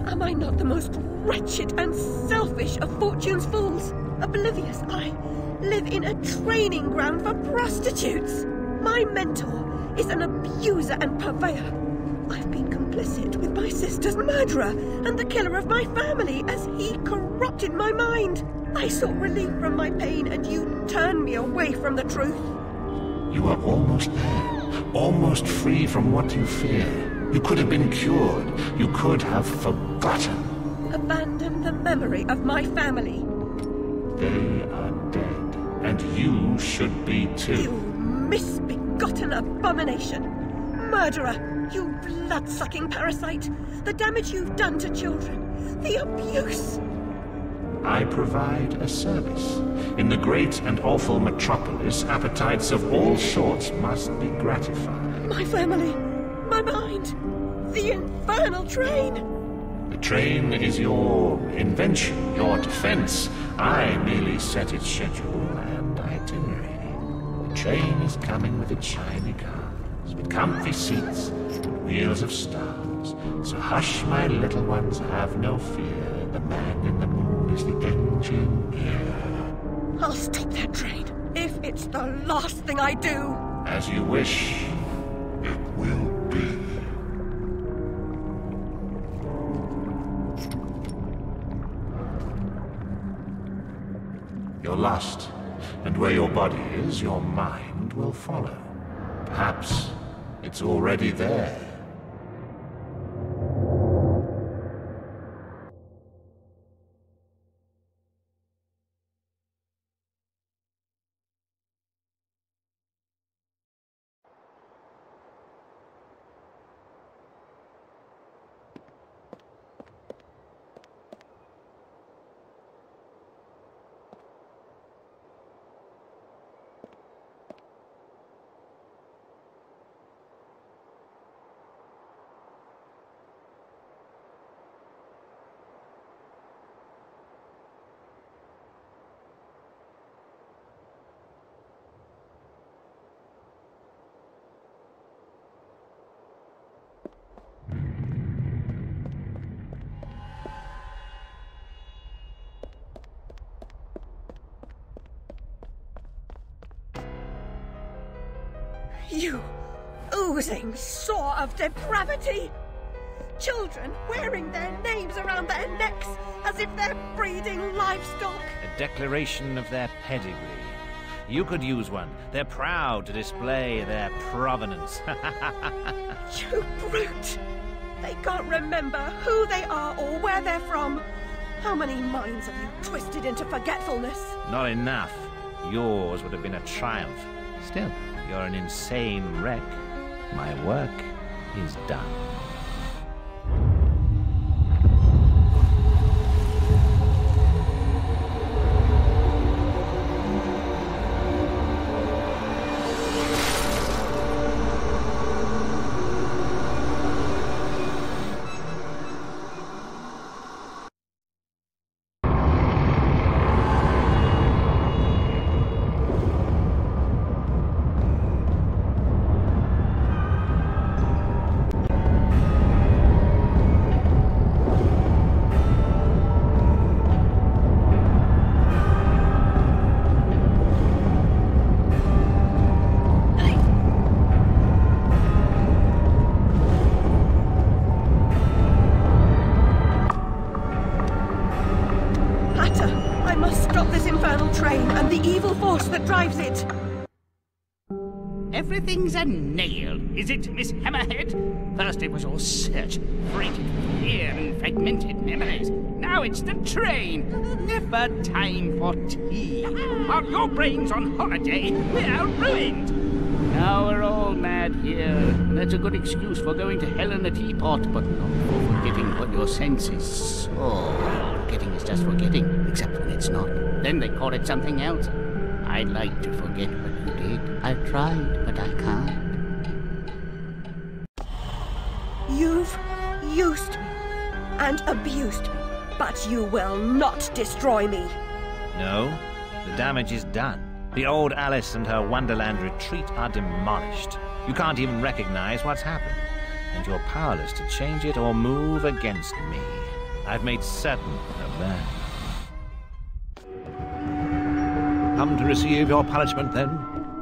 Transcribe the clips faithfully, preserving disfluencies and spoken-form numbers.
Am I not the most wretched and selfish of fortune's fools? Oblivious, I live in a training ground for prostitutes. My mentor is an abuser and purveyor. I've been complicit with my sister's murderer and the killer of my family as he corrupted my mind. I sought relief from my pain and you turned me away from the truth. You are almost there, almost free from what you fear. You could have been cured. You could have forgotten. Abandon the memory of my family. They are dead, and you should be too. You misbegotten abomination! Murderer! You blood-sucking parasite! The damage you've done to children! The abuse! I provide a service. In the great and awful metropolis, appetites of all sorts must be gratified. My family! My mind! The infernal train! The train is your invention, your defense. I merely set its schedule and itinerary. The train is coming with its shiny cars, with comfy seats, and wheels of stars. So hush, my little ones, have no fear. The man in the moon is the engineer. I'll stop that train, if it's the last thing I do. As you wish, it will be. You're lost, and where your body is, your mind will follow. Perhaps it's already there. You oozing sore of depravity! Children wearing their names around their necks as if they're breeding livestock! A declaration of their pedigree. You could use one. They're proud to display their provenance. You brute! They can't remember who they are or where they're from. How many minds have you twisted into forgetfulness? Not enough. Yours would have been a triumph. Still, you're an insane wreck. My work is done. Everything's a nail, is it, Miss Hammerhead? First it was all search, freighted with fear and fragmented memories. Now it's the train. Never time for tea. While your brain's on holiday, we're ruined. Now we're all mad here, and that's a good excuse for going to hell in a teapot, but not for forgetting what your senses saw. Forgetting is just forgetting, except when it's not. Then they call it something else. I'd like to forget what you did. I've tried, but I can't. You've used me and abused me, but you will not destroy me. No, the damage is done. The old Alice and her Wonderland retreat are demolished. You can't even recognize what's happened, and you're powerless to change it or move against me. I've made certain of that. Come to receive your punishment, then?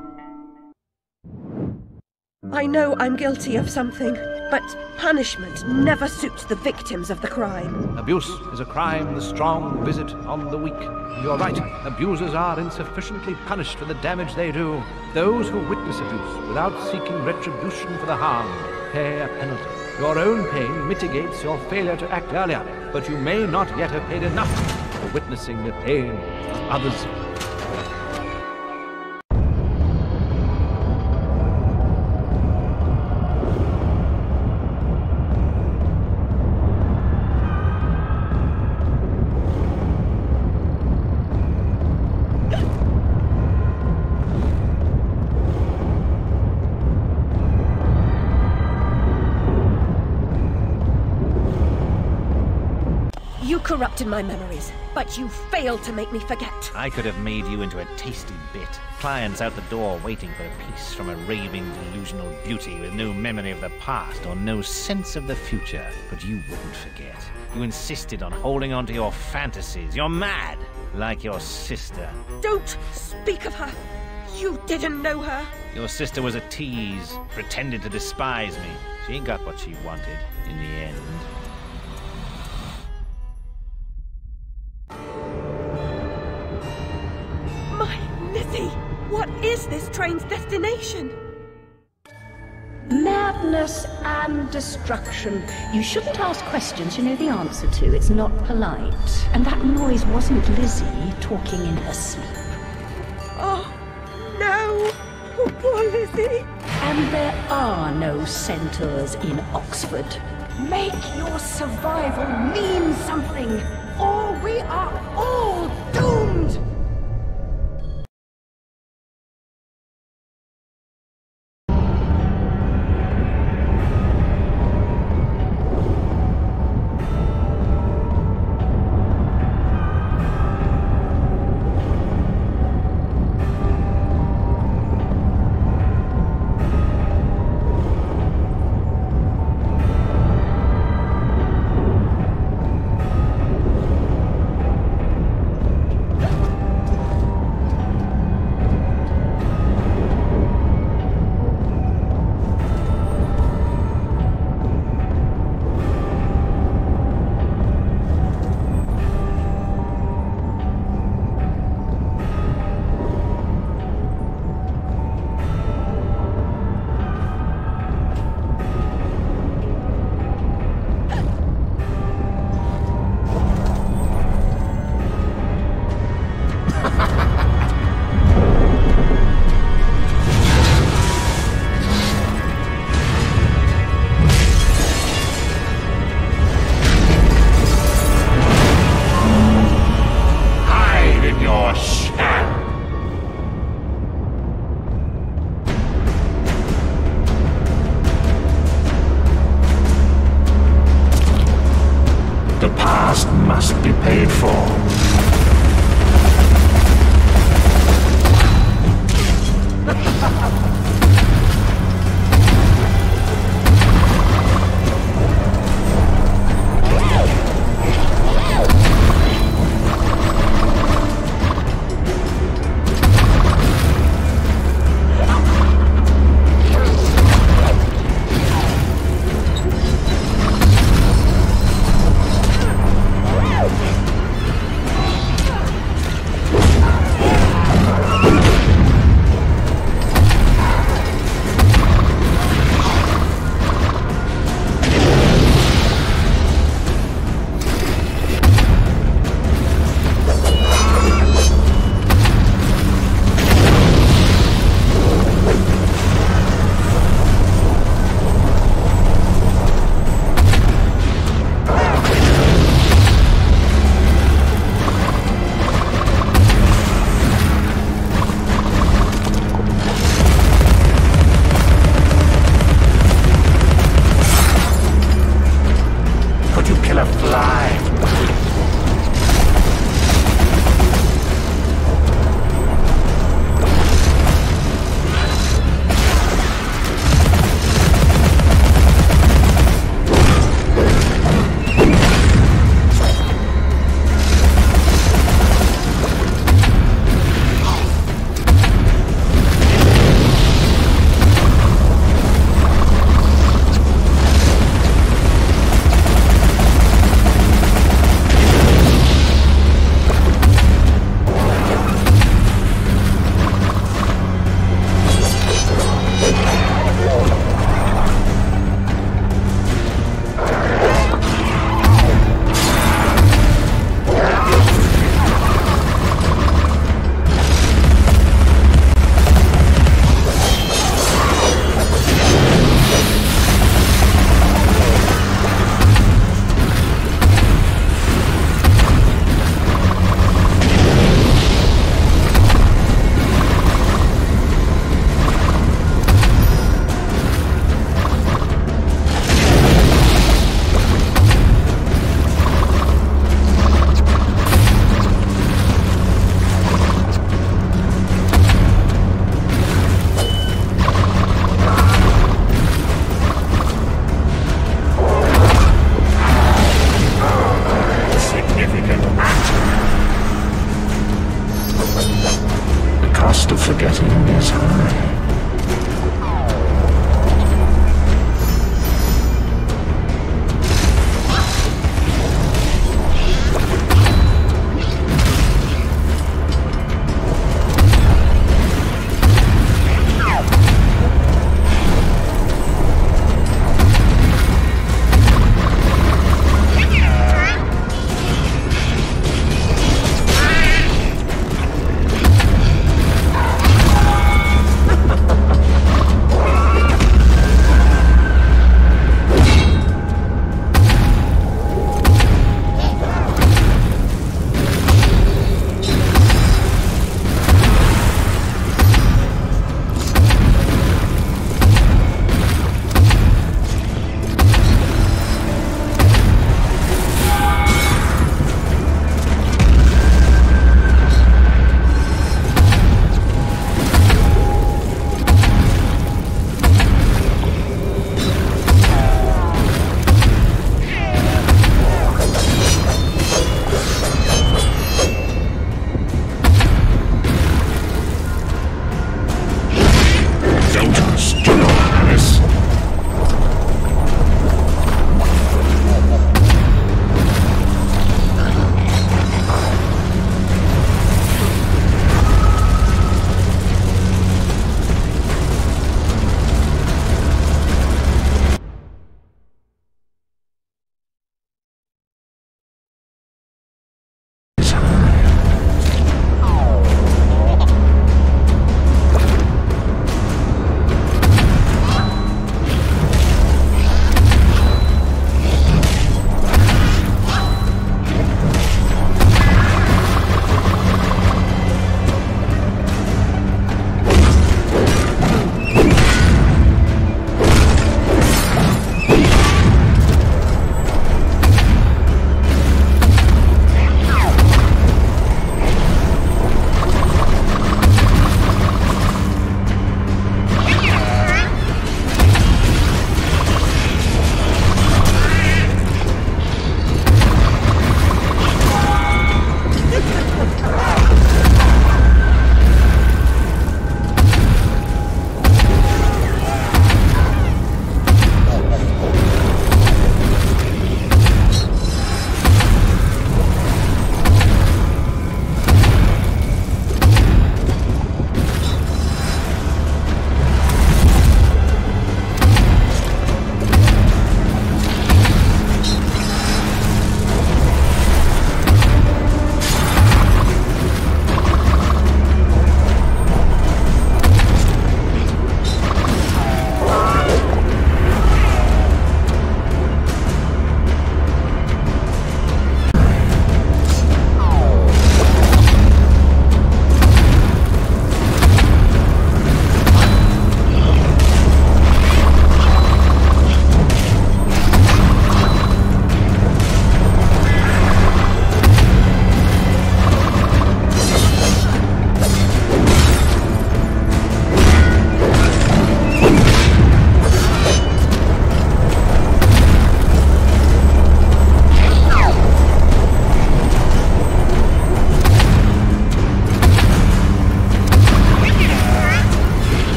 I know I'm guilty of something, but punishment never suits the victims of the crime. Abuse is a crime the strong visit on the weak. You're right. Abusers are insufficiently punished for the damage they do. Those who witness abuse without seeking retribution for the harm pay a penalty. Your own pain mitigates your failure to act earlier, but you may not yet have paid enough for witnessing the pain of others. You corrupted my memories, but you failed to make me forget. I could have made you into a tasty bit. Clients out the door waiting for a piece from a raving, delusional beauty with no memory of the past or no sense of the future. But you wouldn't forget. You insisted on holding on to your fantasies. You're mad, like your sister. Don't speak of her. You didn't know her. Your sister was a tease, pretended to despise me. She got what she wanted in the end. Lizzie, what is this train's destination? Madness and destruction. You shouldn't ask questions you know the answer to. It's not polite. And that noise wasn't Lizzie talking in her sleep. Oh, no. Oh, poor Lizzie. And there are no centaurs in Oxford. Make your survival mean something, or we are all doomed! The past must be paid for.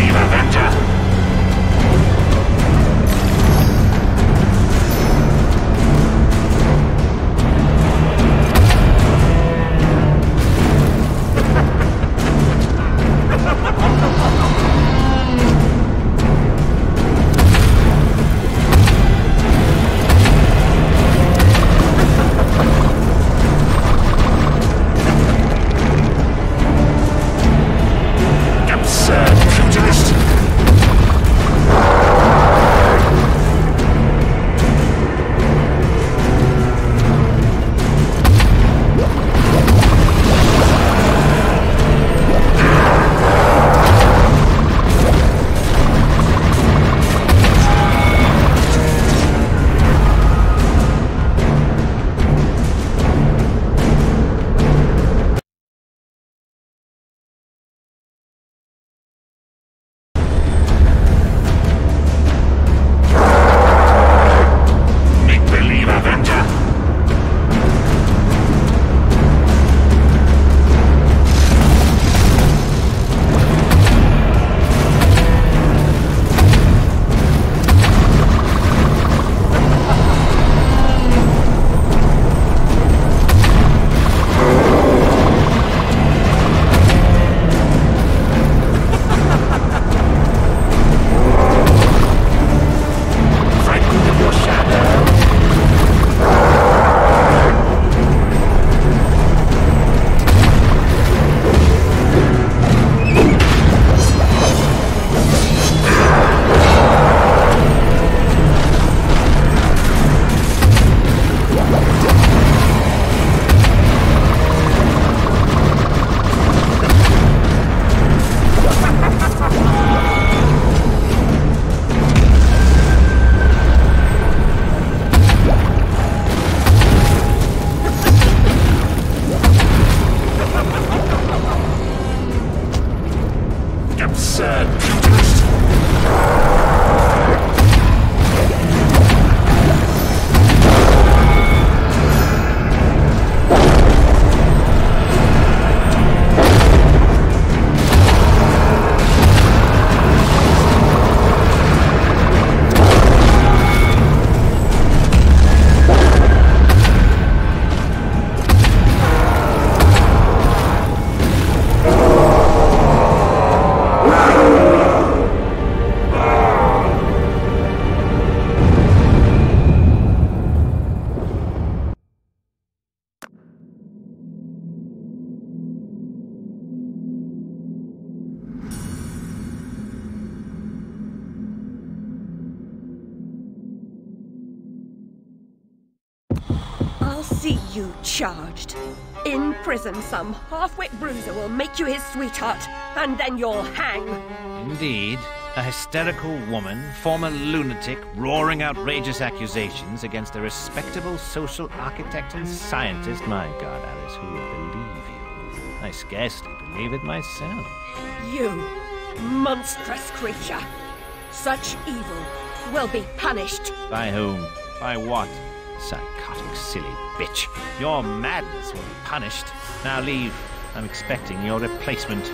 believe, Avenger? I'll see you charged. In prison, some half-wit bruiser will make you his sweetheart, and then you'll hang. Indeed. A hysterical woman, former lunatic, roaring outrageous accusations against a respectable social architect and scientist. My God, Alice, who would believe you? I scarcely believe it myself. You, monstrous creature. Such evil will be punished. By whom? By what? Psychotic, silly bitch. Your madness will be punished. Now leave. I'm expecting your replacement.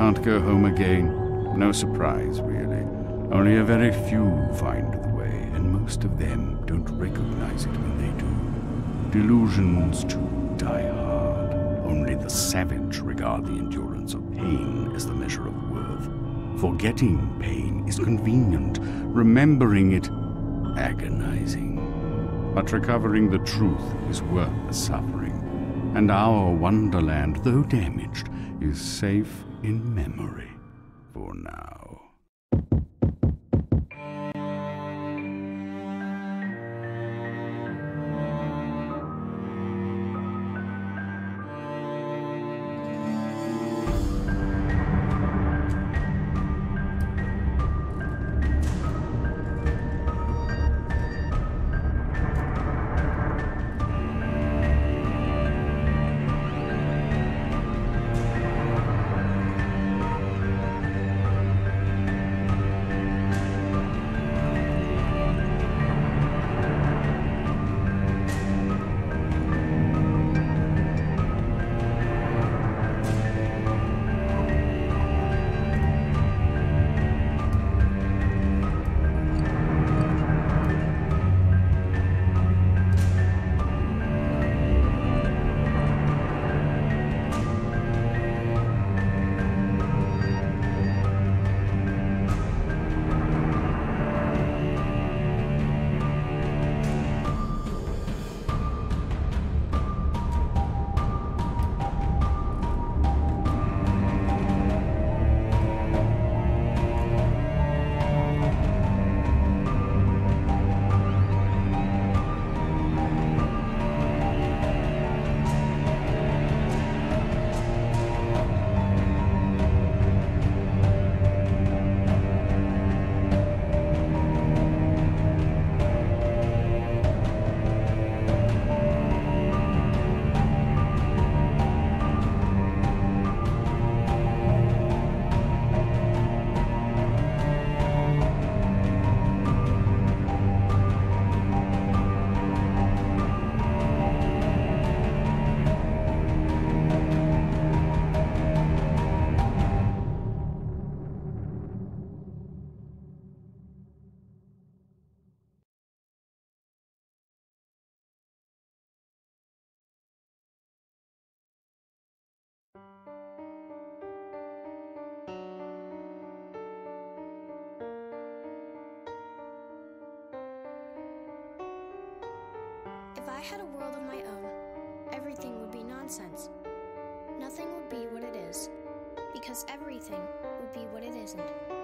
can't go home again. No surprise, really. Only a very few find the way, and most of them don't recognize it when they do. Delusions, too, die hard. Only the savage regard the endurance of pain as the measure of worth. Forgetting pain is convenient, remembering it agonizing. But recovering the truth is worth the suffering. And our wonderland, though damaged, is safe in memory for now. If I had a world of my own, everything would be nonsense. Nothing would be what it is, because everything would be what it isn't.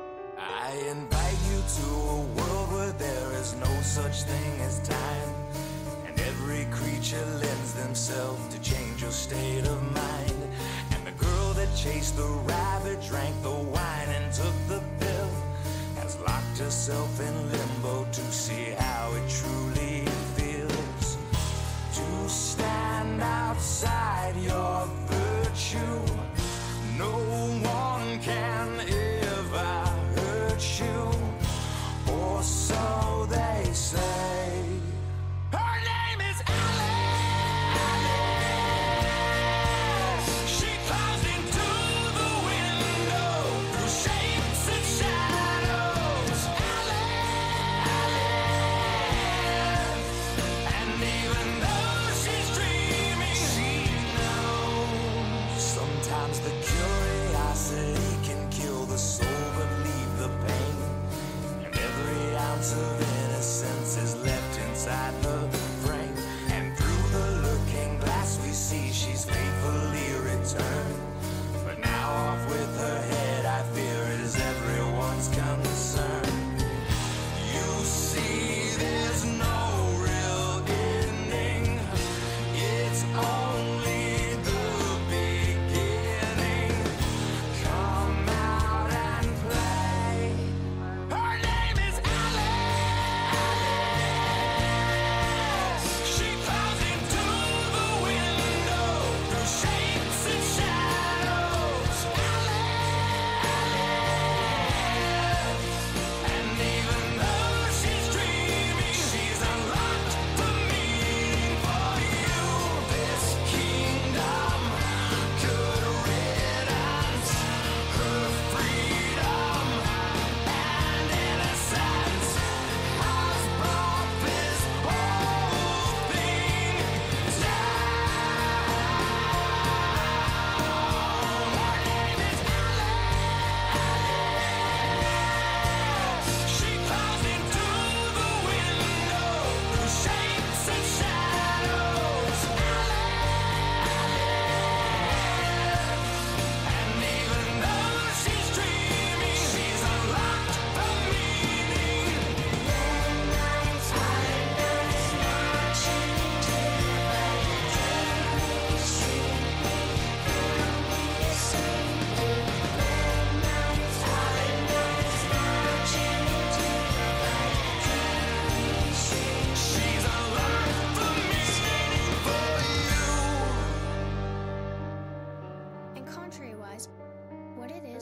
I invite you to a world where there is no such thing as time, and every creature lends themselves to change your state of mind. And the girl that chased the rabbit drank the wine and took the pill has locked herself in limbo to see how it truly feels to stand outside your virtue. No one can ever hurt you, or so they say. Her name is Alice. Alice. She climbs into the window through shapes and shadows. Alice. Alice.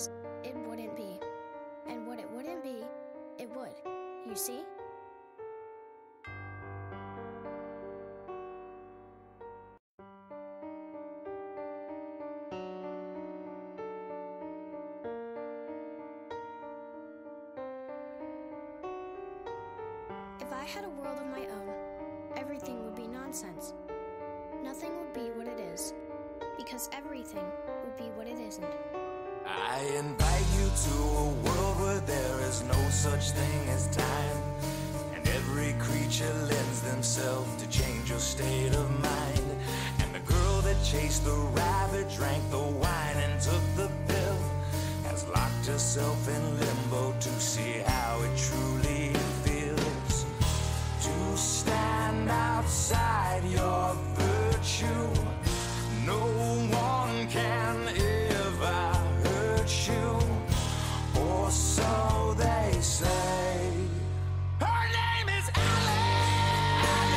is, it wouldn't be. And what it wouldn't be, it would. You see? If I had a world of my own, everything would be nonsense. Nothing would be what it is, because everything would be what it isn't. I invite you to a world where there is no such thing as time, and every creature lends themselves to change your state of mind. And the girl that chased the rabbit drank the wine and took the pill has locked herself in limbo to see how it truly feels to stand outside your virtue. No one can ever hurt you, or so they say. Her name is Alice.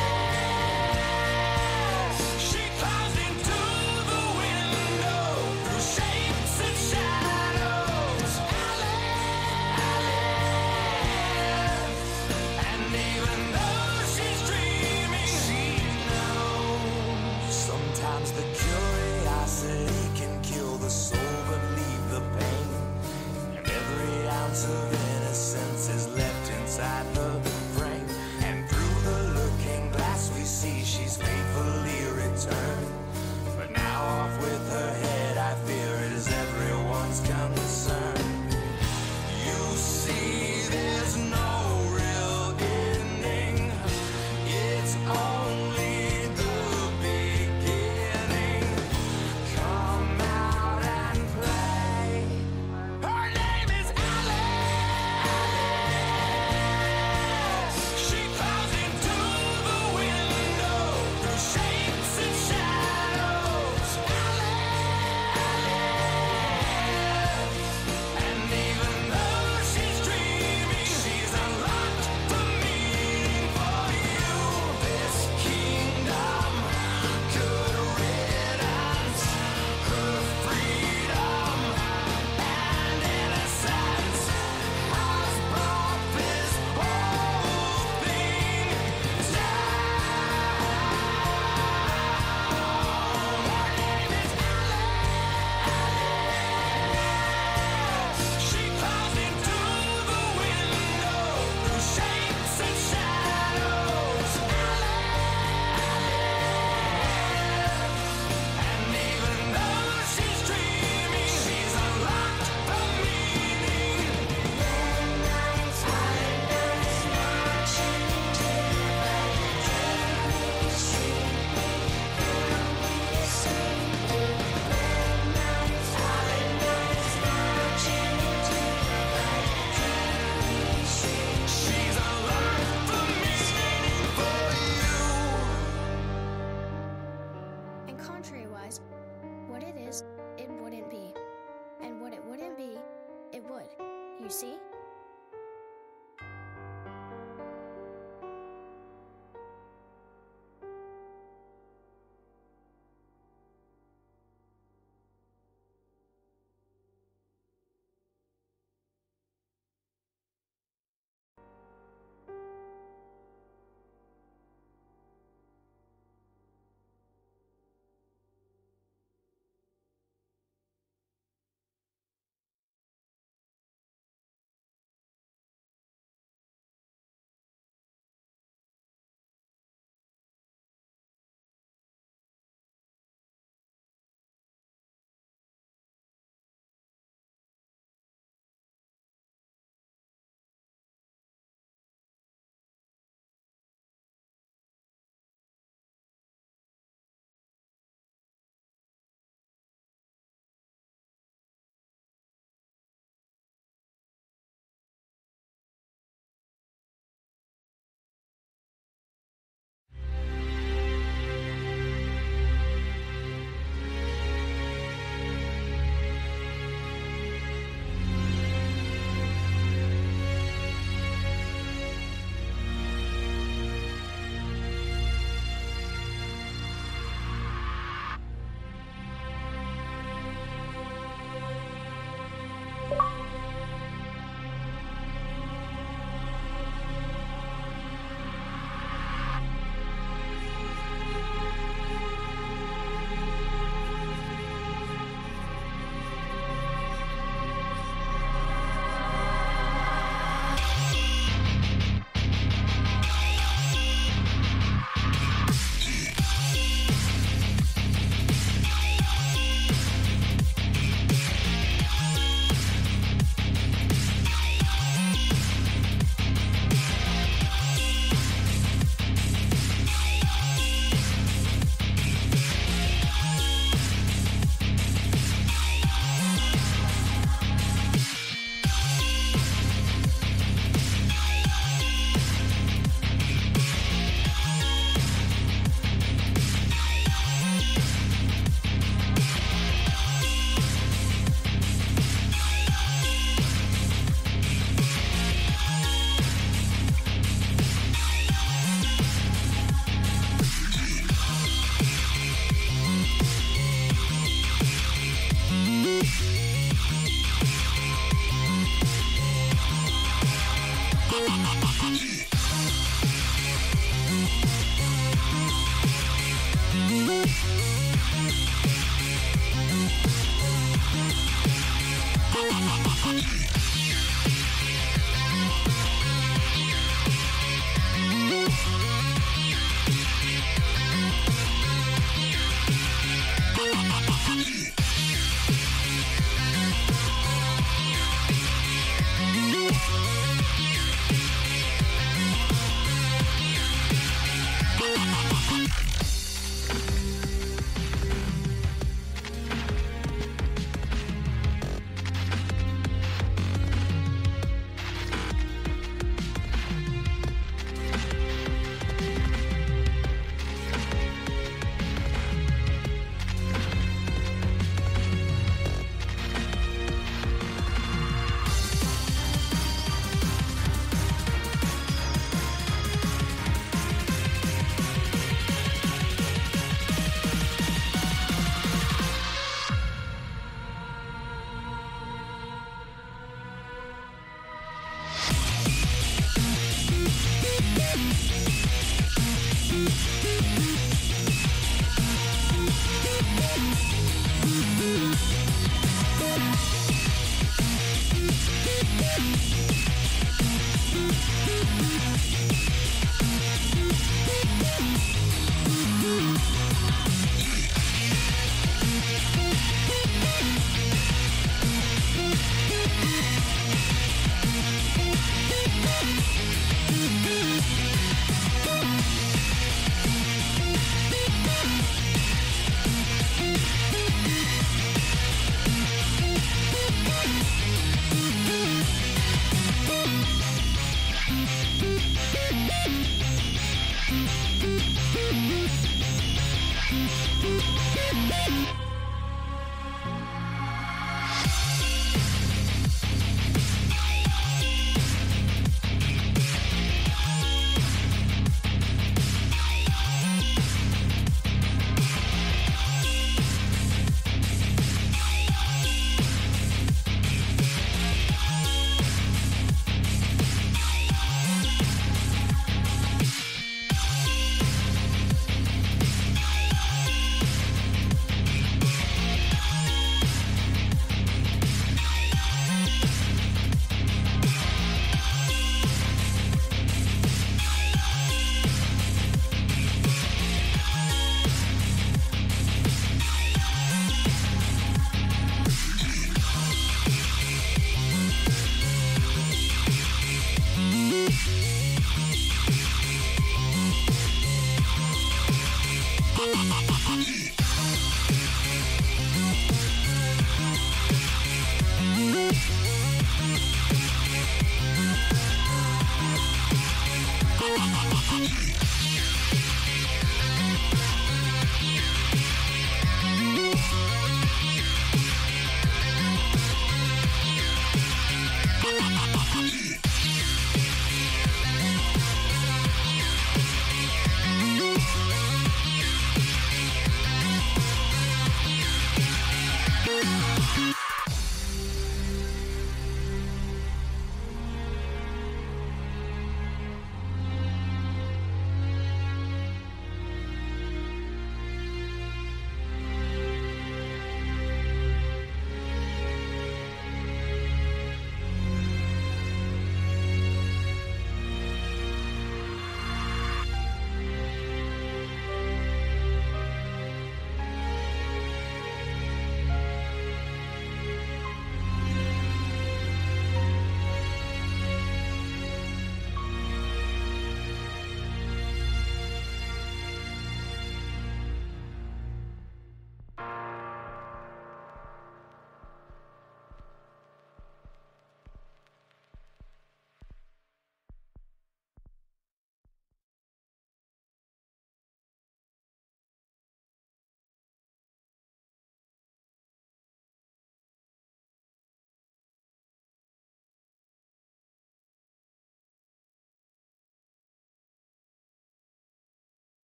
She climbs into the window through shapes and shadows. Alice. And even though she's dreaming, she knows sometimes the curiosity can kill the soul but leave the pain. And every ounce of innocence is left inside her frame. And through the looking glass we see she's faithfully returned. But now off with her head, I fear it is everyone's concern. You see, there's no real ending. It's only the beginning. Come out and play. Her name is Alice. She climbs into the window through shapes and shadows. Alice. And even though she's dreaming, she's unlocked the meaning for you. This kingdom could riddance her freedom and innocence has brought this whole thing down. Her name is Alice. She climbs into the window through shapes and shadows. And even though she's dreaming, she's unlocked the meaning. Midnight's holidays marching into the dreamy street. Midnight's holidays marching into the dreamy street. She's unlocked the meaning for you. And contrary-wise, what it is, it wouldn't be. And what it wouldn't be, it would. You see?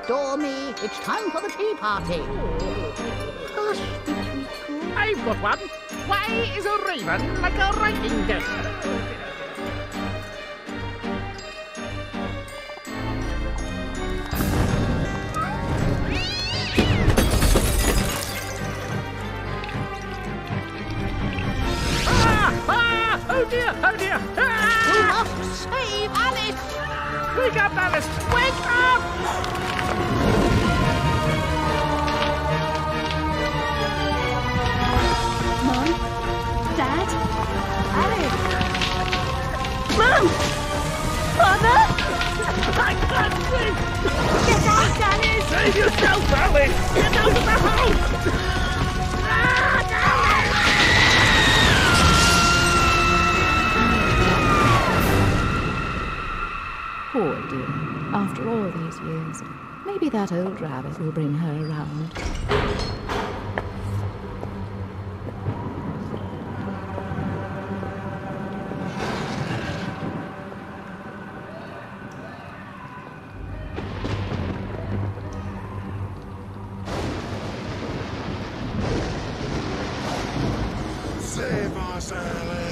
adore me. It's time for the tea party. Hush, Tweedledee. I've got one. Why is a raven like a writing desk? Ah! Ah! Oh dear! Oh dear! Ah! You must save Alice. Wake up, Alice! Wake up! Mom? Dad? Alice? Mum! Father! I can't see! Get out, Alice! Save yourself, Alice! Get out of the house! Ah, Poor dear. After all these years, maybe that old rabbit will bring her around. Save us, Alice!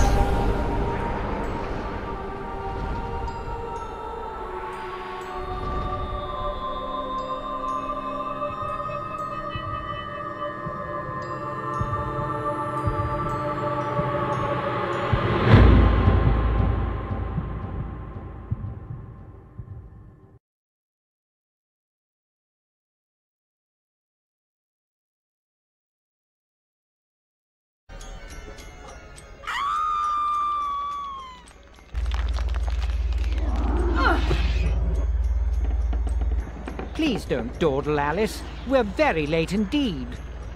Please don't dawdle, Alice. We're very late indeed.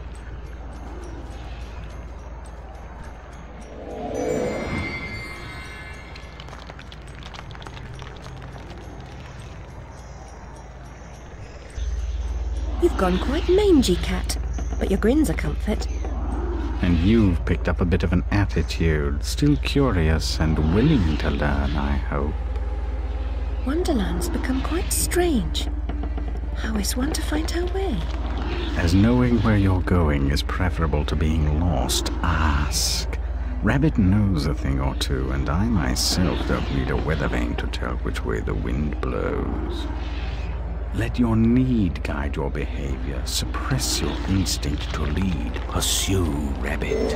You've gone quite mangy, Cat, but your grin's a comfort. And you've picked up a bit of an attitude. Still curious and willing to learn, I hope. Wonderland's become quite strange. How is one to find her way? As knowing where you're going is preferable to being lost, ask. Rabbit knows a thing or two, and I myself don't need a weather vane to tell which way the wind blows. Let your need guide your behavior. Suppress your instinct to lead. Pursue, Rabbit.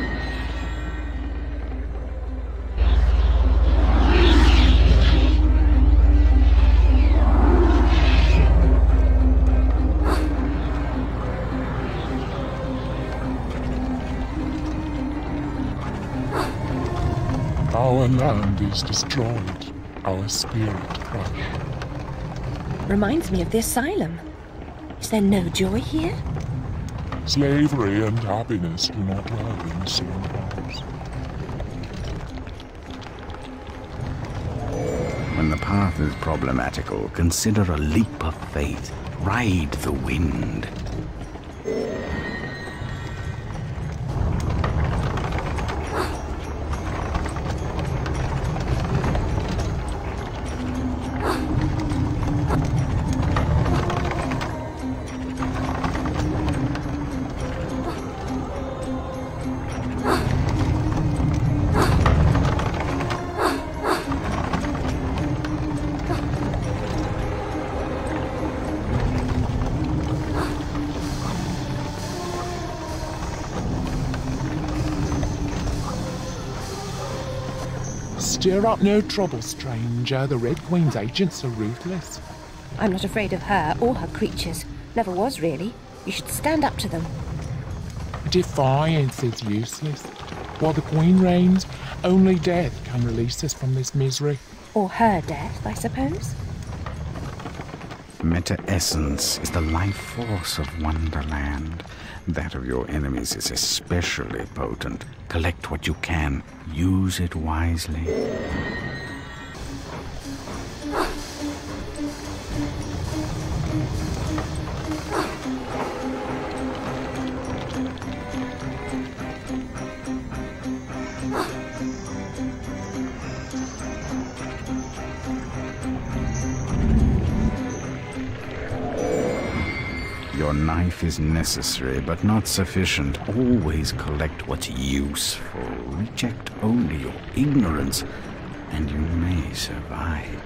Our land is destroyed, our spirit crushed. Reminds me of the asylum. Is there no joy here? Slavery and happiness do not dwell in the same house. When the path is problematical, consider a leap of faith. Ride the wind. Stir up no trouble, stranger. The Red Queen's agents are ruthless. I'm not afraid of her or her creatures. Never was, really. You should stand up to them. Defiance is useless. While the Queen reigns, only death can release us from this misery. Or her death, I suppose. Meta-essence is the life force of Wonderland. That of your enemies is especially potent. Collect what you can. Use it wisely. Your knife is necessary, but not sufficient. Always collect what's useful. Reject only your ignorance, and you may survive.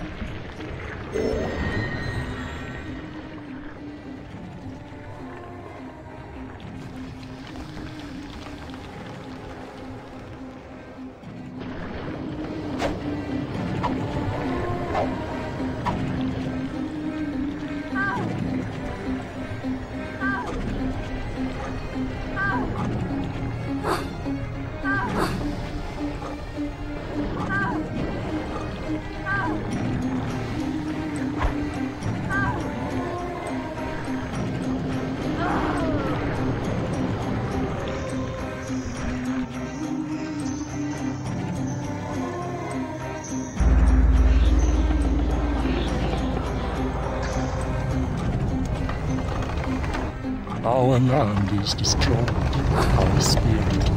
Our land is destroyed, our spirit.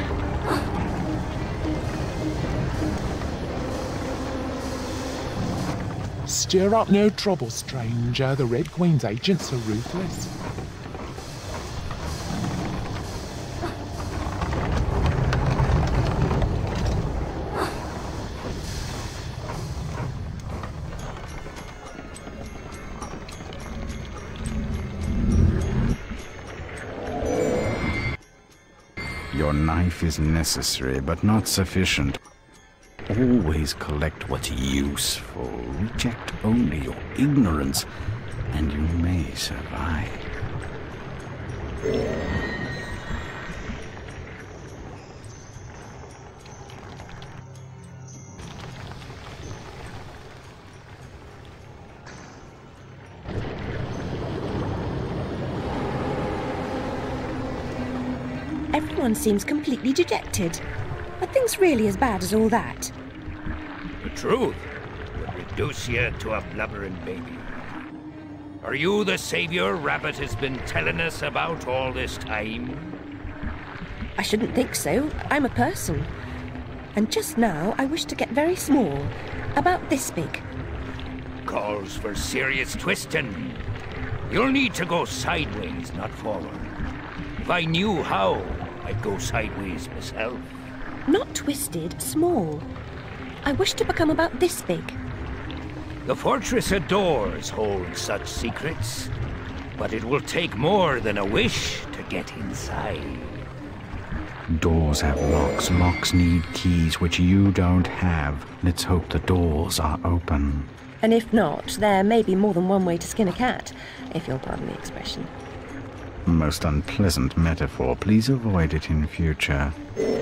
Stir up no trouble, stranger. The Red Queen's agents are ruthless. Your knife is necessary, but not sufficient. Always collect what's useful. Reject only your ignorance, and you may survive. Everyone seems completely dejected. Are things really as bad as all that? The truth would reduce you to a blubbering baby. Are you the savior Rabbit has been telling us about all this time? I shouldn't think so. I'm a person. And just now, I wish to get very small. About this big. Calls for serious twisting. You'll need to go sideways, not forward. If I knew how, I'd go sideways myself. Not twisted, small. I wish to become about this big. The Fortress of Doors holds such secrets, but it will take more than a wish to get inside. Doors have locks. Locks need keys, which you don't have. Let's hope the doors are open. And if not, there may be more than one way to skin a cat, if you'll pardon the expression. Most unpleasant metaphor. Please avoid it in future.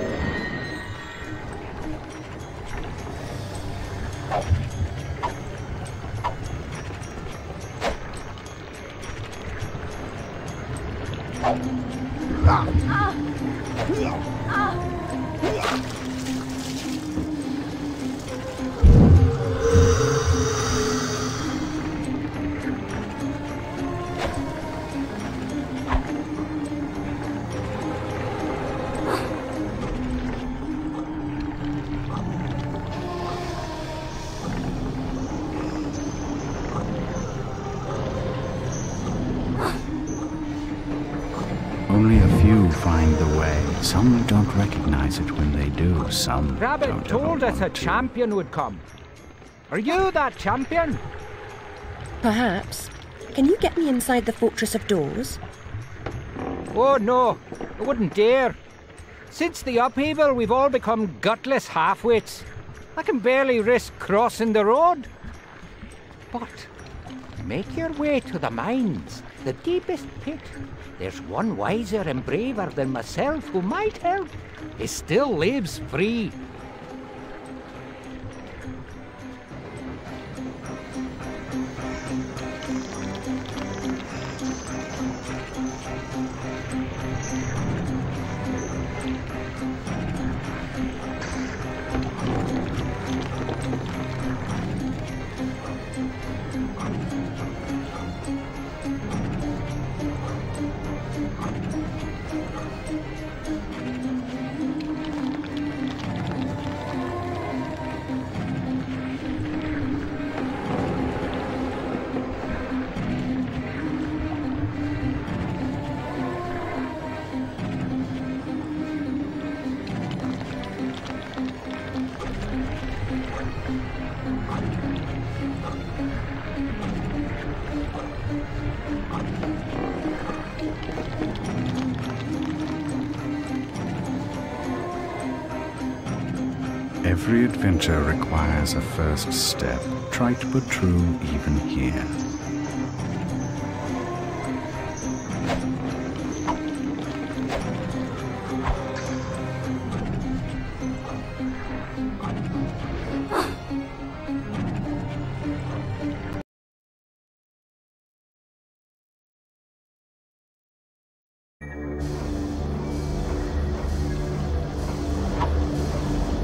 Only a few find the way. Some don't recognize it when they do. Some Rabbit don't told ever us a want to. champion would come. Are you that champion? Perhaps. Can you get me inside the Fortress of Doors? Oh, no. I wouldn't dare. Since the upheaval, we've all become gutless half-wits. I can barely risk crossing the road. But make your way to the mines, the deepest pit. There's one wiser and braver than myself who might help. He still lives free. Every adventure requires a first step, trite but true even here.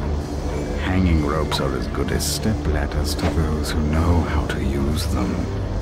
Hanging ropes are as good as step ladders to those who know how to use them.